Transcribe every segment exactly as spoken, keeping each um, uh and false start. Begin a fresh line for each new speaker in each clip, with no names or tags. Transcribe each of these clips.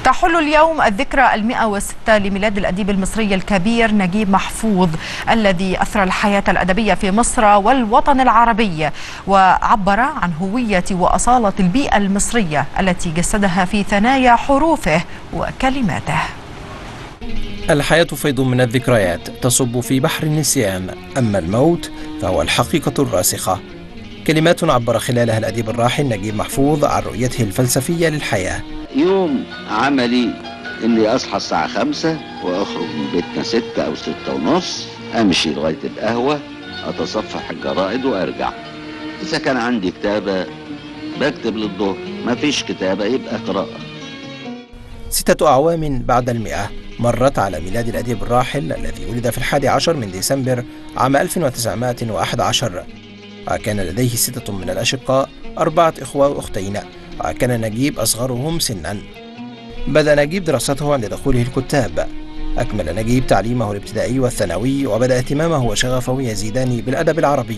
تحل اليوم الذكرى المئة وستة لميلاد الأديب المصري الكبير نجيب محفوظ الذي أثرى الحياة الأدبية في مصر والوطن العربي، وعبر عن هوية وأصالة البيئة المصرية التي جسدها في ثنايا حروفه وكلماته.
الحياة فيض من الذكريات تصب في بحر النسيان، أما الموت فهو الحقيقة الراسخة. كلمات عبر خلالها الأديب الراحل نجيب محفوظ عن رؤيته الفلسفية للحياة.
يوم عملي إني أصحى الساعة خمسة وأخرج من بيتنا ستة أو ستة ونص، أمشي لغاية القهوة، أتصفح الجرائد وأرجع. إذا كان عندي كتابة بكتب للظهر، ما فيش كتابة يبقى قراءة.
ستة أعوام بعد المئة مرت على ميلاد الأديب الراحل الذي ولد في الحادي عشر من ديسمبر عام ألف وتسعمائة وأحد عشر، وكان لديه ستة من الأشقاء، أربعة إخوة وأختين، وكان نجيب أصغرهم سنا. بدأ نجيب دراسته عند دخوله الكتاب. أكمل نجيب تعليمه الابتدائي والثانوي، وبدأ اهتمامه وشغفه يزيدان بالأدب العربي.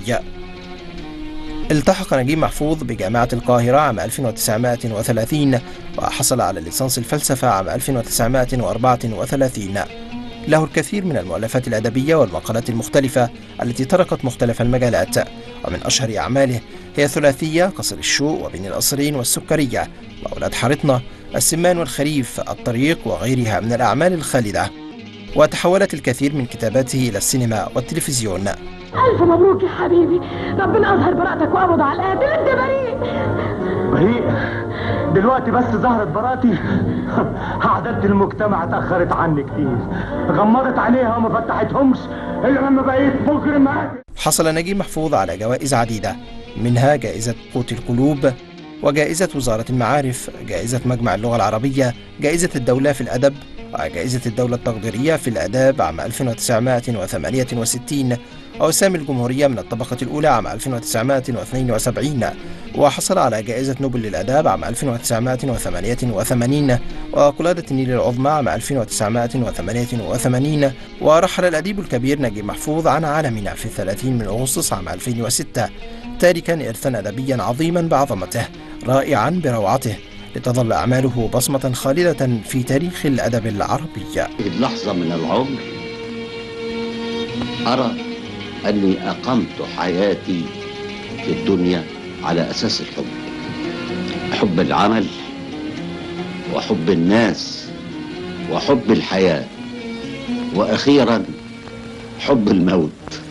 التحق نجيب محفوظ بجامعة القاهرة عام ألف وتسعمائة وثلاثين، وحصل على ليسانس الفلسفة عام ألف وتسعمائة وأربعة وثلاثين. له الكثير من المؤلفات الأدبية والمقالات المختلفة التي طرقت مختلف المجالات، ومن أشهر أعماله هي ثلاثية قصر الشوق وبين القصرين والسكرية وأولاد حارتنا، السمان والخريف، الطريق، وغيرها من الأعمال الخالدة. وتحولت الكثير من كتاباته إلى السينما والتلفزيون.
ألف مبروك يا حبيبي، ربنا أظهر براءتك وقبض على القاتل. أنت بريء.
بريء؟ دلوقتي بس ظهرت براءتي؟ عدد المجتمع اتأخرت عني كتير، غمضت عليها وما فتحتهمش إلا لما بقيت مجرم.
حصل نجيب محفوظ على جوائز عديدة، منها جائزة قوت القلوب، وجائزة وزارة المعارف، جائزة مجمع اللغة العربية، جائزة الدولة في الأدب، وجائزة الدولة التقديرية في الآداب عام ألف وتسعمائة وثمانية وستين، ووسام الجمهورية من الطبقة الأولى عام ألف وتسعمائة واثنين وسبعين، وحصل على جائزة نوبل للآداب عام ألف وتسعمائة وثمانية وثمانين، وقلادة النيل العظمى عام ألف وتسعمائة وثمانية وثمانين. ورحل الأديب الكبير نجيب محفوظ عن عالمنا في الثلاثين من أغسطس عام ألفين وستة، تاركا إرثا أدبيا عظيما بعظمته، رائعا بروعته، لتظل أعماله بصمة خالدة في تاريخ الأدب العربي.
لحظة من العمر أرى أني أقمت حياتي في الدنيا على أساس الحب، حب العمل وحب الناس وحب الحياة، وأخيرا حب الموت.